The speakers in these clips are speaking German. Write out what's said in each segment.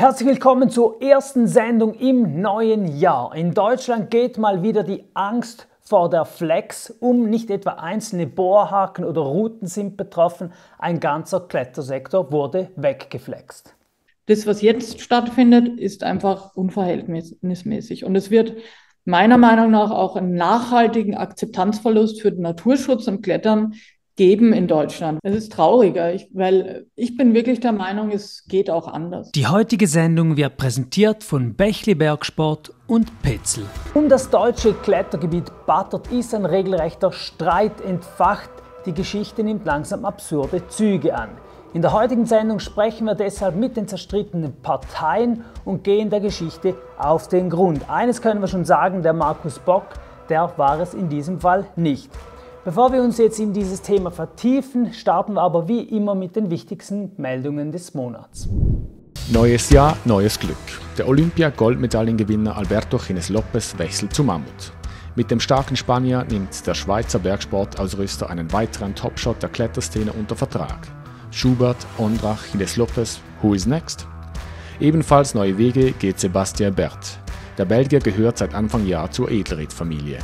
Herzlich willkommen zur ersten Sendung im neuen Jahr. In Deutschland geht mal wieder die Angst vor der Flex um. Nicht etwa einzelne Bohrhaken oder Routen sind betroffen. Ein ganzer Klettersektor wurde weggeflext. Das, was jetzt stattfindet, ist einfach unverhältnismäßig. Und es wird meiner Meinung nach auch einen nachhaltigen Akzeptanzverlust für den Naturschutz und Klettern geben in Deutschland. Es ist trauriger, weil ich bin wirklich der Meinung, es geht auch anders. Die heutige Sendung wird präsentiert von Bächli Bergsport und Petzl. Um das deutsche Klettergebiet Battert ist ein regelrechter Streit entfacht. Die Geschichte nimmt langsam absurde Züge an. In der heutigen Sendung sprechen wir deshalb mit den zerstrittenen Parteien und gehen der Geschichte auf den Grund. Eines können wir schon sagen, der Markus Bock, der war es in diesem Fall nicht. Bevor wir uns jetzt in dieses Thema vertiefen, starten wir aber wie immer mit den wichtigsten Meldungen des Monats. Neues Jahr, neues Glück. Der Olympia-Goldmedaillengewinner Alberto Gines Lopez wechselt zu Mammut. Mit dem starken Spanier nimmt der Schweizer Bergsportausrüster einen weiteren Topshot der Kletterszene unter Vertrag. Schubert, Ondrach, Gines Lopez, who is next? Ebenfalls neue Wege geht Sébastien Bert. Der Belgier gehört seit Anfang Jahr zur Edelried-Familie.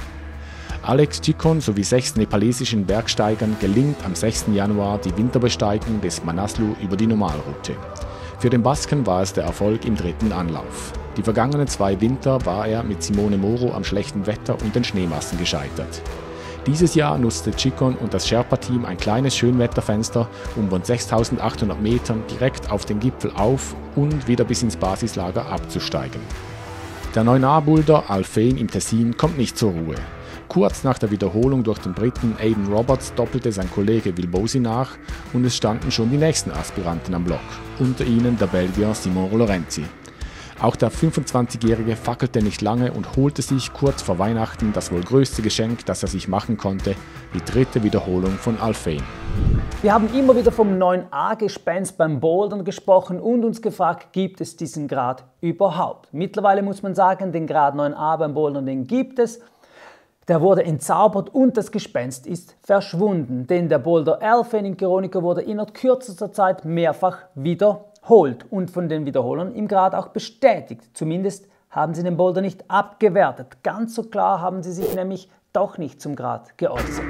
Alex Chicon sowie 6 nepalesischen Bergsteigern gelingt am 6. Januar die Winterbesteigung des Manaslu über die Normalroute. Für den Basken war es der Erfolg im 3. Anlauf. Die vergangenen 2 Winter war er mit Simone Moro am schlechten Wetter und den Schneemassen gescheitert. Dieses Jahr nutzte Chicon und das Sherpa-Team ein kleines Schönwetterfenster, um von 6.800 Metern direkt auf den Gipfel auf und wieder bis ins Basislager abzusteigen. Der 9A-Boulder Alphen im Tessin kommt nicht zur Ruhe. Kurz nach der Wiederholung durch den Briten Aidan Roberts doppelte sein Kollege Will Bosi nach und es standen schon die nächsten Aspiranten am Block, unter ihnen der Belgier Simon Lorenzi. Auch der 25-Jährige fackelte nicht lange und holte sich kurz vor Weihnachten das wohl größte Geschenk, das er sich machen konnte, die 3. Wiederholung von Alphen. Wir haben immer wieder vom 9A-Gespenst beim Bouldern gesprochen und uns gefragt, gibt es diesen Grad überhaupt? Mittlerweile muss man sagen, den Grad 9A beim Bouldern, den gibt es. Der wurde entzaubert und das Gespenst ist verschwunden, denn der Boulder Alphen in Kyronica wurde innerhalb kürzester Zeit mehrfach wiederholt und von den Wiederholern im Grad auch bestätigt. Zumindest haben sie den Boulder nicht abgewertet. Ganz so klar haben sie sich nämlich doch nicht zum Grad geäußert.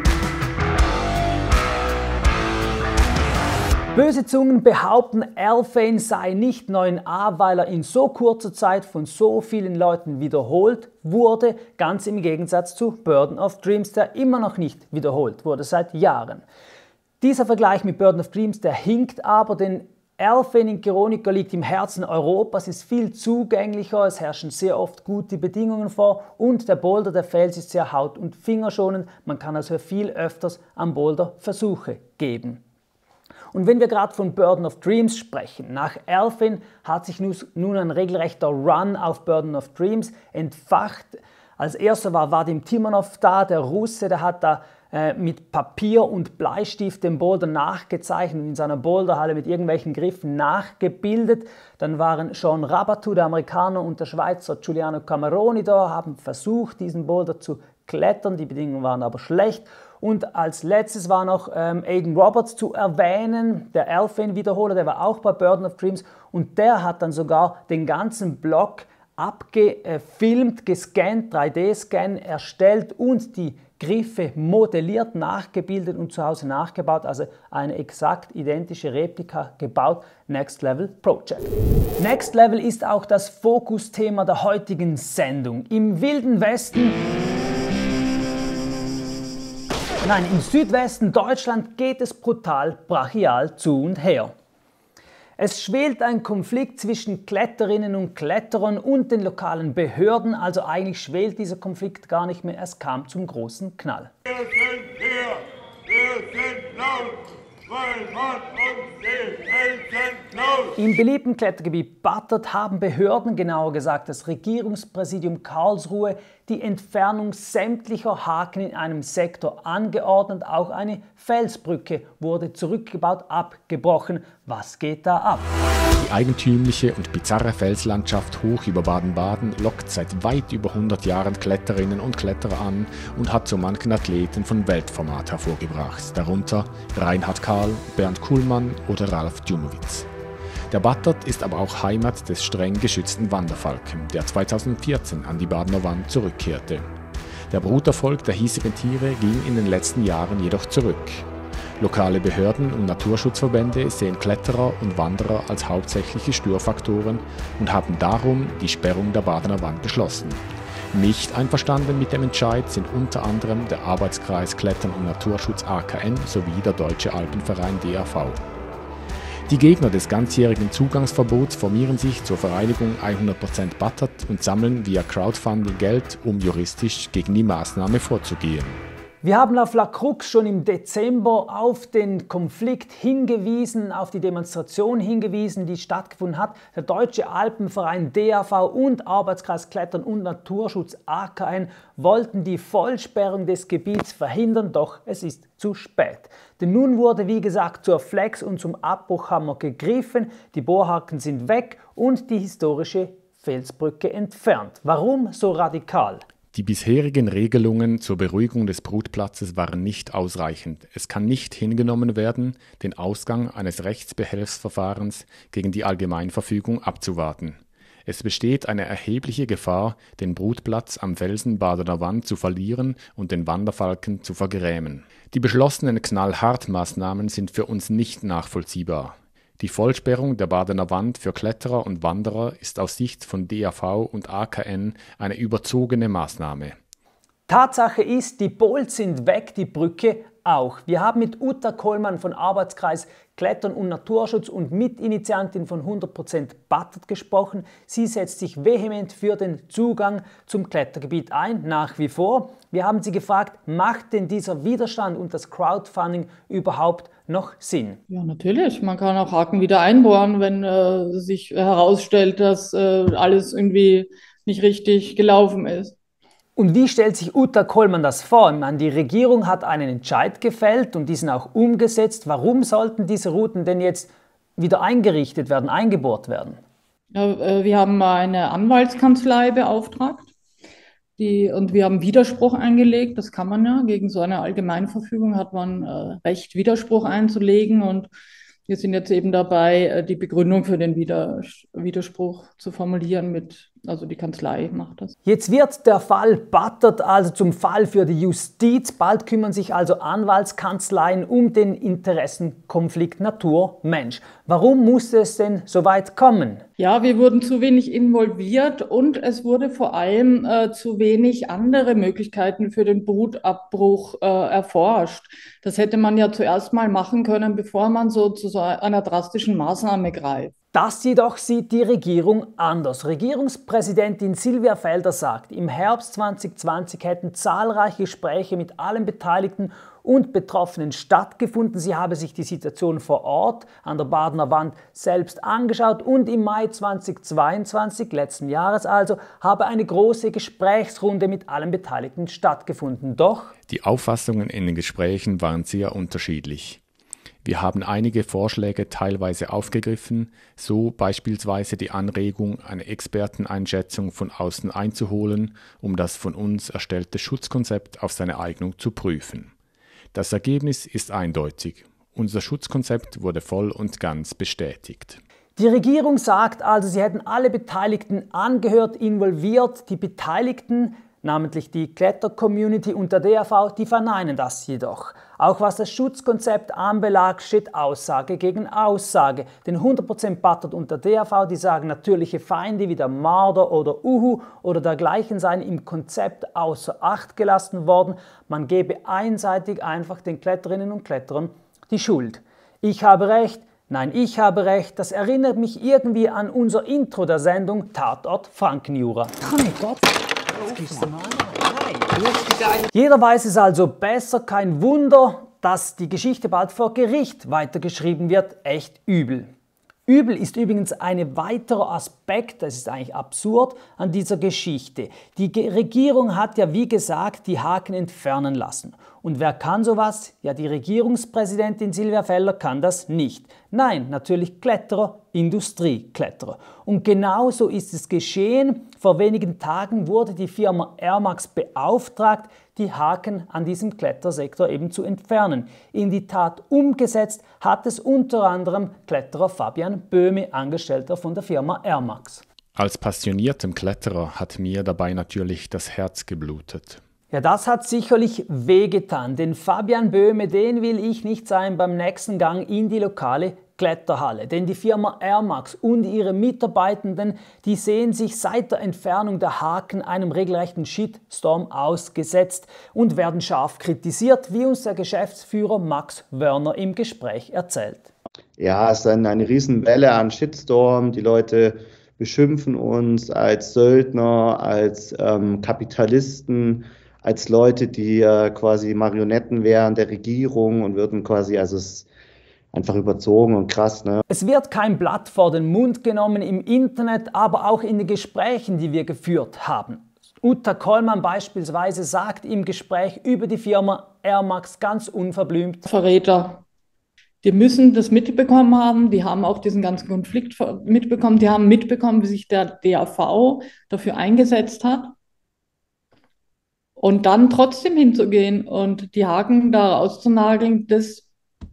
Böse Zungen behaupten, Alphen sei nicht 9A, weil er in so kurzer Zeit von so vielen Leuten wiederholt wurde, ganz im Gegensatz zu Burden of Dreams, der immer noch nicht wiederholt wurde, seit Jahren. Dieser Vergleich mit Burden of Dreams, der hinkt aber, denn Alphen in Kyronica liegt im Herzen Europas, ist viel zugänglicher, es herrschen sehr oft gute Bedingungen vor und der Boulder, der Fels ist sehr haut- und fingerschonend, man kann also viel öfters am Boulder Versuche geben. Und wenn wir gerade von Burden of Dreams sprechen, nach Alphen hat sich nun ein regelrechter Run auf Burden of Dreams entfacht. Als erster war Vadim Timonov da, der Russe, der hat da mit Papier und Bleistift den Boulder nachgezeichnet und in seiner Boulderhalle mit irgendwelchen Griffen nachgebildet. Dann waren Sean Rabatou, der Amerikaner, und der Schweizer Giuliano Cameroni da, haben versucht, diesen Boulder zu klettern. Die Bedingungen waren aber schlecht. Und als letztes war noch Aidan Roberts zu erwähnen, der Alphen-Wiederholer, der war auch bei Burden of Dreams und der hat dann sogar den ganzen Block abgefilmt, gescannt, 3D-Scan erstellt und die Griffe modelliert, nachgebildet und zu Hause nachgebaut, also eine exakt identische Replika gebaut, Next Level Project. Next Level ist auch das Fokusthema der heutigen Sendung. Im Wilden Westen, nein, im Südwesten Deutschland geht es brutal brachial zu und her. Es schwelt ein Konflikt zwischen Kletterinnen und Kletterern und den lokalen Behörden, also eigentlich schwelt dieser Konflikt gar nicht mehr, es kam zum großen Knall. Wir sind hier, wir sind laut, weil man uns die Helden klaut. Im beliebten Klettergebiet Battert haben Behörden, genauer gesagt das Regierungspräsidium Karlsruhe, die Entfernung sämtlicher Haken in einem Sektor angeordnet. Auch eine Felsbrücke wurde zurückgebaut, abgebrochen. Was geht da ab? Die eigentümliche und bizarre Felslandschaft hoch über Baden-Baden lockt seit weit über 100 Jahren Kletterinnen und Kletterer an und hat so manchen Athleten von Weltformat hervorgebracht, darunter Reinhard Kahl, Bernd Kuhlmann oder Ralf Djumowitz. Der Battert ist aber auch Heimat des streng geschützten Wanderfalken, der 2014 an die Badener Wand zurückkehrte. Der Bruterfolg der hiesigen Tiere ging in den letzten Jahren jedoch zurück. Lokale Behörden und Naturschutzverbände sehen Kletterer und Wanderer als hauptsächliche Störfaktoren und haben darum die Sperrung der Badener Wand beschlossen. Nicht einverstanden mit dem Entscheid sind unter anderem der Arbeitskreis Klettern und Naturschutz AKN sowie der Deutsche Alpenverein DAV. Die Gegner des ganzjährigen Zugangsverbots formieren sich zur Vereinigung 100% Battert und sammeln via Crowdfunding Geld, um juristisch gegen die Maßnahme vorzugehen. Wir haben auf La Crux schon im Dezember auf den Konflikt hingewiesen, auf die Demonstration hingewiesen, die stattgefunden hat. Der Deutsche Alpenverein DAV und Arbeitskreis Klettern und Naturschutz AKN wollten die Vollsperrung des Gebiets verhindern, doch es ist zu spät. Denn nun wurde, wie gesagt, zur Flex und zum Abbruchhammer gegriffen, die Bohrhaken sind weg und die historische Felsbrücke entfernt. Warum so radikal? Die bisherigen Regelungen zur Beruhigung des Brutplatzes waren nicht ausreichend. Es kann nicht hingenommen werden, den Ausgang eines Rechtsbehelfsverfahrens gegen die Allgemeinverfügung abzuwarten. Es besteht eine erhebliche Gefahr, den Brutplatz am Felsen Badener Wand zu verlieren und den Wanderfalken zu vergrämen. Die beschlossenen Knallhart-Maßnahmen sind für uns nicht nachvollziehbar. Die Vollsperrung der Badener Wand für Kletterer und Wanderer ist aus Sicht von DAV und AKN eine überzogene Maßnahme. Tatsache ist, die Pols sind weg, die Brücke auch. Wir haben mit Uta Kollmann von Arbeitskreis Klettern und Naturschutz und Mitinitiantin von 100% Battert gesprochen. Sie setzt sich vehement für den Zugang zum Klettergebiet ein, nach wie vor. Wir haben sie gefragt, macht denn dieser Widerstand und das Crowdfunding überhaupt noch Sinn? Ja, natürlich. Man kann auch Haken wieder einbohren, wenn sich herausstellt, dass alles irgendwie nicht richtig gelaufen ist. Und wie stellt sich Uta Kollmann das vor? Ich meine, die Regierung hat einen Entscheid gefällt und diesen auch umgesetzt. Warum sollten diese Routen denn jetzt wieder eingerichtet werden, eingebohrt werden? Ja, wir haben eine Anwaltskanzlei beauftragt und wir haben Widerspruch eingelegt. Das kann man ja. Gegen so eine Allgemeinverfügung hat man Recht, Widerspruch einzulegen. Und wir sind jetzt eben dabei, die Begründung für den Widerspruch zu formulieren also die Kanzlei macht das. Jetzt wird der Fall Battert also zum Fall für die Justiz. Bald kümmern sich also Anwaltskanzleien um den Interessenkonflikt Natur-Mensch. Warum musste es denn so weit kommen? Ja, wir wurden zu wenig involviert und es wurde vor allem zu wenig andere Möglichkeiten für den Brutabbruch erforscht. Das hätte man ja zuerst mal machen können, bevor man so zu einer drastischen Maßnahme greift. Das jedoch sieht die Regierung anders. Regierungspräsidentin Silvia Felder sagt, im Herbst 2020 hätten zahlreiche Gespräche mit allen Beteiligten und Betroffenen stattgefunden. Sie habe sich die Situation vor Ort an der Badener Wand selbst angeschaut und im Mai 2022, letzten Jahres also, habe eine große Gesprächsrunde mit allen Beteiligten stattgefunden. Doch die Auffassungen in den Gesprächen waren sehr unterschiedlich. Wir haben einige Vorschläge teilweise aufgegriffen, so beispielsweise die Anregung, eine Experteneinschätzung von außen einzuholen, um das von uns erstellte Schutzkonzept auf seine Eignung zu prüfen. Das Ergebnis ist eindeutig. Unser Schutzkonzept wurde voll und ganz bestätigt. Die Regierung sagt also, sie hätten alle Beteiligten angehört, involviert. Die Beteiligten, namentlich die Kletter-Community und der DAV, die verneinen das jedoch. Auch was das Schutzkonzept anbelangt, steht Aussage gegen Aussage. Denn 100% Battert und der DAV, die sagen, natürliche Feinde wie der Marder oder Uhu oder dergleichen seien im Konzept außer Acht gelassen worden. Man gebe einseitig einfach den Kletterinnen und Kletterern die Schuld. Ich habe recht. Nein, ich habe recht. Das erinnert mich irgendwie an unser Intro der Sendung Tatort Frankenjura. Oh mein Gott. Jeder weiß es also besser, kein Wunder, dass die Geschichte bald vor Gericht weitergeschrieben wird, echt übel. Übel ist übrigens ein weiterer Aspekt, das ist eigentlich absurd, an dieser Geschichte. Die Regierung hat ja wie gesagt die Haken entfernen lassen. Und wer kann sowas? Ja, die Regierungspräsidentin Silvia Felder kann das nicht. Nein, natürlich Kletterer, Industriekletterer. Und genau so ist es geschehen. Vor wenigen Tagen wurde die Firma Airmax beauftragt, die Haken an diesem Klettersektor eben zu entfernen. In die Tat umgesetzt hat es unter anderem Kletterer Fabian Böhme, Angestellter von der Firma Air Max. Als passioniertem Kletterer hat mir dabei natürlich das Herz geblutet. Ja, das hat sicherlich wehgetan, denn Fabian Böhme, den will ich nicht sein beim nächsten Gang in die lokale Kletterhalle. Denn die Firma Air Max und ihre Mitarbeitenden, die sehen sich seit der Entfernung der Haken einem regelrechten Shitstorm ausgesetzt und werden scharf kritisiert, wie uns der Geschäftsführer Max Wörner im Gespräch erzählt. Ja, es ist eine Riesenwelle an Shitstorm. Die Leute beschimpfen uns als Söldner, als Kapitalisten, als Leute, die quasi Marionetten wären der Regierung und würden quasi, also es ist einfach überzogen und krass, ne? Es wird kein Blatt vor den Mund genommen im Internet, aber auch in den Gesprächen, die wir geführt haben. Uta Kollmann beispielsweise sagt im Gespräch über die Firma Air Max ganz unverblümt: Verräter. Die müssen das mitbekommen haben, die haben auch diesen ganzen Konflikt mitbekommen, die haben mitbekommen, wie sich der DAV dafür eingesetzt hat. Und dann trotzdem hinzugehen und die Haken da rauszunageln, das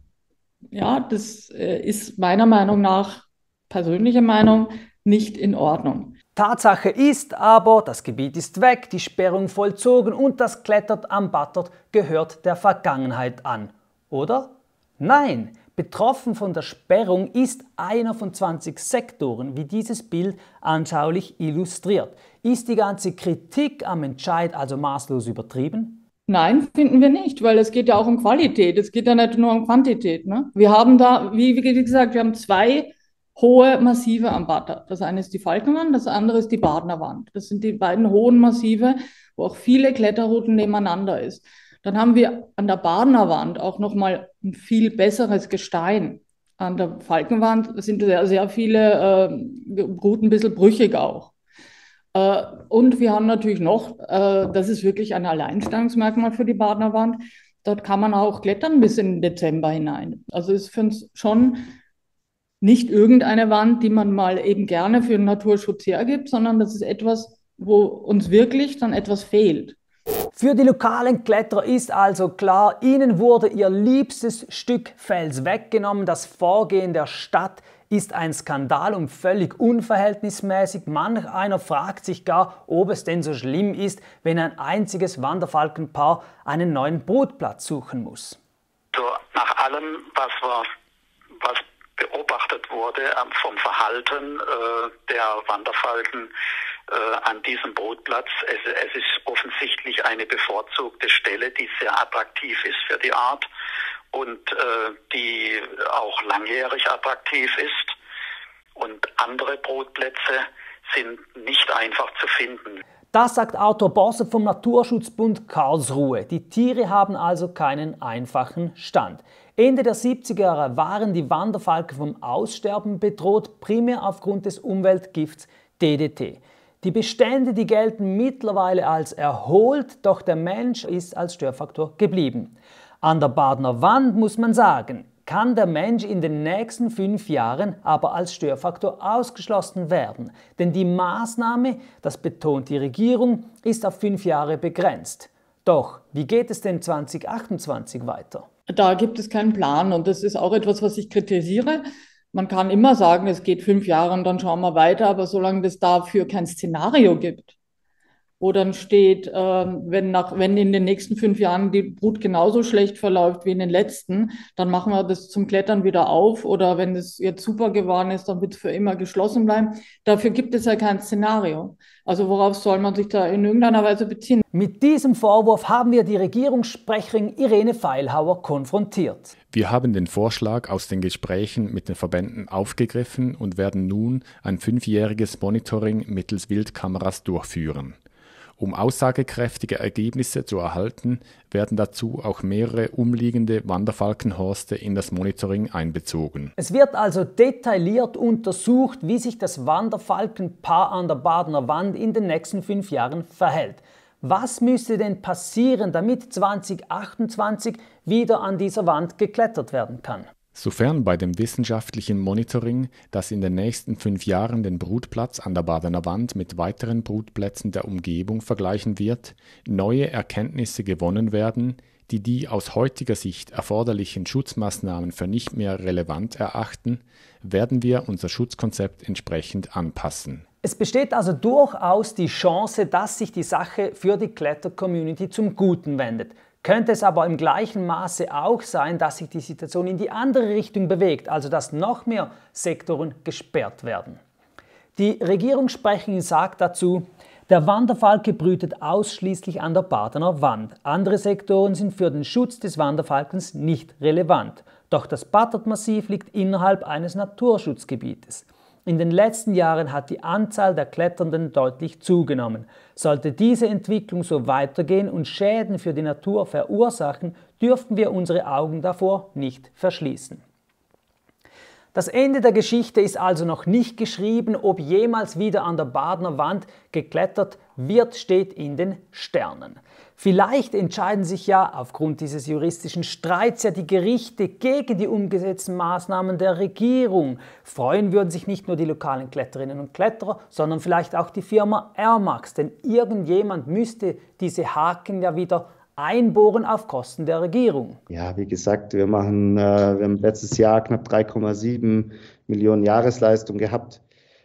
ist meiner Meinung nach, persönliche Meinung, nicht in Ordnung. Tatsache ist aber, das Gebiet ist weg, die Sperrung vollzogen und das Klettert am Battert gehört der Vergangenheit an. Oder? Nein, betroffen von der Sperrung ist einer von 20 Sektoren, wie dieses Bild anschaulich illustriert. Ist die ganze Kritik am Entscheid also maßlos übertrieben? Nein, finden wir nicht, weil es geht ja auch um Qualität, es geht ja nicht nur um Quantität, ne? Wir haben da, wie gesagt, wir haben zwei hohe Massive am Battert. Das eine ist die Falkenwand, das andere ist die Badnerwand. Das sind die beiden hohen Massive, wo auch viele Kletterrouten nebeneinander ist. Dann haben wir an der Badnerwand auch nochmal ein viel besseres Gestein. An der Falkenwand sind sehr viele Routen ein bisschen brüchig auch. Und wir haben natürlich noch, das ist wirklich ein Alleinstellungsmerkmal für die Badnerwand, dort kann man auch klettern bis in den Dezember hinein. Also ist für uns schon nicht irgendeine Wand, die man mal eben gerne für den Naturschutz hergibt, sondern das ist etwas, wo uns wirklich dann etwas fehlt. Für die lokalen Kletterer ist also klar, ihnen wurde ihr liebstes Stück Fels weggenommen. Das Vorgehen der Stadt ist ein Skandal und völlig unverhältnismäßig. Manch einer fragt sich gar, ob es denn so schlimm ist, wenn ein einziges Wanderfalkenpaar einen neuen Brutplatz suchen muss. So, nach allem, was beobachtet wurde vom Verhalten der Wanderfalken an diesem Brutplatz, es ist offensichtlich eine bevorzugte Stelle, die sehr attraktiv ist für die Art und die auch langjährig attraktiv ist. Und andere Brutplätze sind nicht einfach zu finden. Das sagt Arthur Bosse vom Naturschutzbund Karlsruhe. Die Tiere haben also keinen einfachen Stand. Ende der 70er Jahre waren die Wanderfalken vom Aussterben bedroht, primär aufgrund des Umweltgifts DDT. Die Bestände, die gelten mittlerweile als erholt, doch der Mensch ist als Störfaktor geblieben. An der Badner Wand muss man sagen, kann der Mensch in den nächsten 5 Jahren aber als Störfaktor ausgeschlossen werden. Denn die Maßnahme, das betont die Regierung, ist auf 5 Jahre begrenzt. Doch, wie geht es denn 2028 weiter? Da gibt es keinen Plan und das ist auch etwas, was ich kritisiere. Man kann immer sagen, es geht 5 Jahre und dann schauen wir weiter, aber solange es dafür kein Szenario gibt, wo dann steht, wenn in den nächsten 5 Jahren die Brut genauso schlecht verläuft wie in den letzten, dann machen wir das zum Klettern wieder auf oder wenn es jetzt super geworden ist, dann wird es für immer geschlossen bleiben. Dafür gibt es ja kein Szenario. Also worauf soll man sich da in irgendeiner Weise beziehen? Mit diesem Vorwurf haben wir die Regierungssprecherin Irene Feilhauer konfrontiert. Wir haben den Vorschlag aus den Gesprächen mit den Verbänden aufgegriffen und werden nun ein 5-jähriges Monitoring mittels Wildkameras durchführen. Um aussagekräftige Ergebnisse zu erhalten, werden dazu auch mehrere umliegende Wanderfalkenhorste in das Monitoring einbezogen. Es wird also detailliert untersucht, wie sich das Wanderfalkenpaar an der Badner Wand in den nächsten 5 Jahren verhält. Was müsste denn passieren, damit 2028 wieder an dieser Wand geklettert werden kann? Sofern bei dem wissenschaftlichen Monitoring, das in den nächsten 5 Jahren den Brutplatz an der Badener Wand mit weiteren Brutplätzen der Umgebung vergleichen wird, neue Erkenntnisse gewonnen werden, die aus heutiger Sicht erforderlichen Schutzmaßnahmen für nicht mehr relevant erachten, werden wir unser Schutzkonzept entsprechend anpassen. Es besteht also durchaus die Chance, dass sich die Sache für die Kletter-Community zum Guten wendet. Könnte es aber im gleichen Maße auch sein, dass sich die Situation in die andere Richtung bewegt, also dass noch mehr Sektoren gesperrt werden. Die Regierungssprecherin sagt dazu: Der Wanderfalke brütet ausschließlich an der Badener Wand. Andere Sektoren sind für den Schutz des Wanderfalkens nicht relevant. Doch das Battert-Massiv liegt innerhalb eines Naturschutzgebietes. In den letzten Jahren hat die Anzahl der Kletternden deutlich zugenommen. Sollte diese Entwicklung so weitergehen und Schäden für die Natur verursachen, dürften wir unsere Augen davor nicht verschließen. Das Ende der Geschichte ist also noch nicht geschrieben. Ob jemals wieder an der Badener Wand geklettert wird, steht in den Sternen. Vielleicht entscheiden sich ja aufgrund dieses juristischen Streits ja die Gerichte gegen die umgesetzten Maßnahmen der Regierung. Freuen würden sich nicht nur die lokalen Kletterinnen und Kletterer, sondern vielleicht auch die Firma Air Max, denn irgendjemand müsste diese Haken ja wieder einbohren auf Kosten der Regierung. Ja, wie gesagt, wir haben letztes Jahr knapp 3,7 Millionen Jahresleistung gehabt.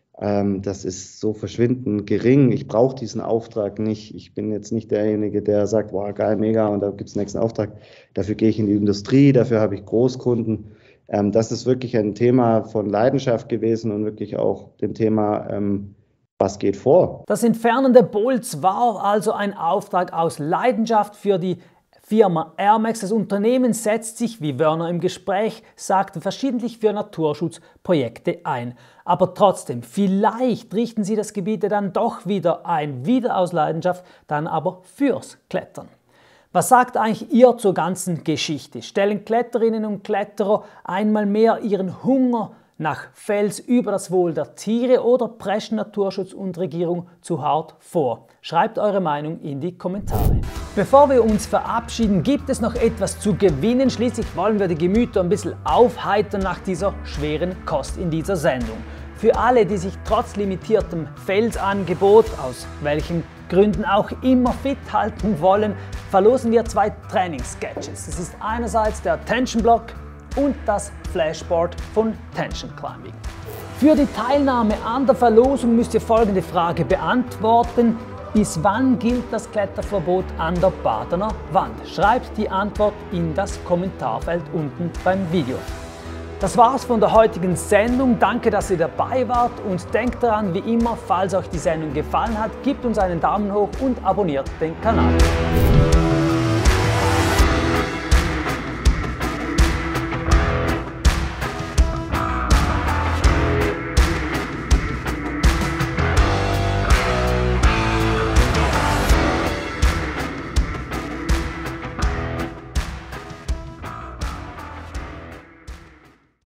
Das ist so verschwindend gering. Ich brauche diesen Auftrag nicht. Ich bin jetzt nicht derjenige, der sagt, boah, geil, mega, und da gibt es den nächsten Auftrag. Dafür gehe ich in die Industrie, dafür habe ich Großkunden. Das ist wirklich ein Thema von Leidenschaft gewesen und wirklich auch dem Thema, was geht vor. Das Entfernen der Bolts war also ein Auftrag aus Leidenschaft für die Firma Air Max. Das Unternehmen setzt sich, wie Werner im Gespräch sagte, verschiedentlich für Naturschutzprojekte ein. Aber trotzdem, vielleicht richten sie das Gebiet dann doch wieder ein, wieder aus Leidenschaft, dann aber fürs Klettern. Was sagt eigentlich ihr zur ganzen Geschichte? Stellen Kletterinnen und Kletterer einmal mehr ihren Hunger nach Fels über das Wohl der Tiere oder preschen Naturschutz und Regierung zu hart vor? Schreibt eure Meinung in die Kommentare. Bevor wir uns verabschieden, gibt es noch etwas zu gewinnen. Schließlich wollen wir die Gemüter ein bisschen aufheitern nach dieser schweren Kost in dieser Sendung. Für alle, die sich trotz limitiertem Felsangebot, aus welchen Gründen auch immer, fit halten wollen, verlosen wir 2 Trainingssketches. Das ist einerseits der Tension Block und das Flashboard von Tension Climbing. Für die Teilnahme an der Verlosung müsst ihr folgende Frage beantworten: Bis wann gilt das Kletterverbot an der Badener Wand? Schreibt die Antwort in das Kommentarfeld unten beim Video. Das war's von der heutigen Sendung. Danke, dass ihr dabei wart, und denkt daran, wie immer, falls euch die Sendung gefallen hat, gebt uns einen Daumen hoch und abonniert den Kanal.